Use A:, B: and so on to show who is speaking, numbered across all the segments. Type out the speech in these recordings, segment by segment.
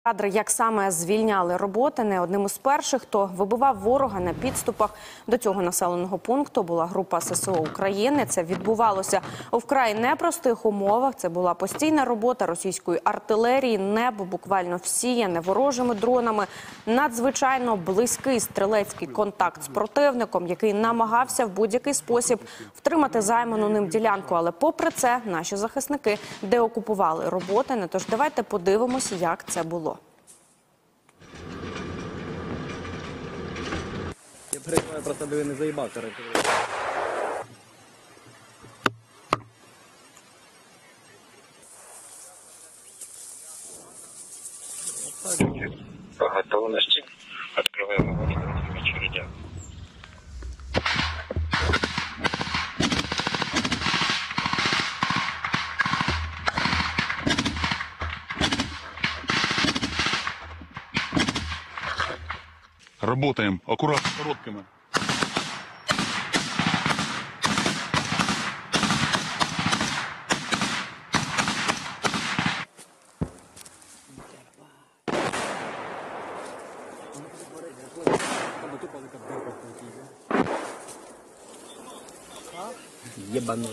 A: Кадри, як саме звільняли роботине. Одним із перших, хто вибивав ворога на підступах до цього населеного пункту, була група ССО України. Це відбувалося у вкрай непростих умовах. Це була постійна робота російської артилерії, небо буквально всіяне ворожими дронами, надзвичайно близький стрілецький контакт з противником, який намагався в будь-який спосіб втримати займану ним ділянку. Але попри це, наші захисники деокупували роботине. Тож давайте подивимося, як це було.
B: Я переживаю, просто аби не заїбав, коротше.
C: По готовности открываем огонь на очередях.
D: Работаем аккуратно, короткими.
B: Єбаний.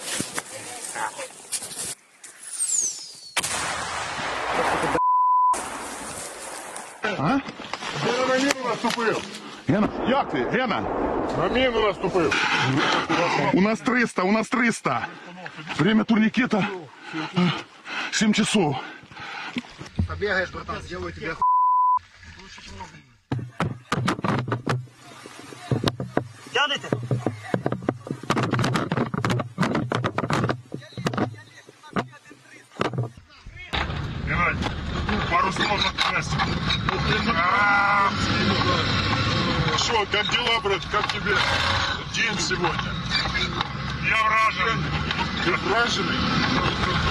D: А?
E: Гена на міну наступив.
D: Гена, як ти? Гена?
E: На міну наступив.
D: У нас 300. Время турникета 7 часов.
E: Побегаешь, братан, сделаю тебе оху...
B: Тянете?
E: Геннадий, пару слов на месте. Шо, как дела, брат? Как тебе день сегодня? Я вражен. Ты враженный?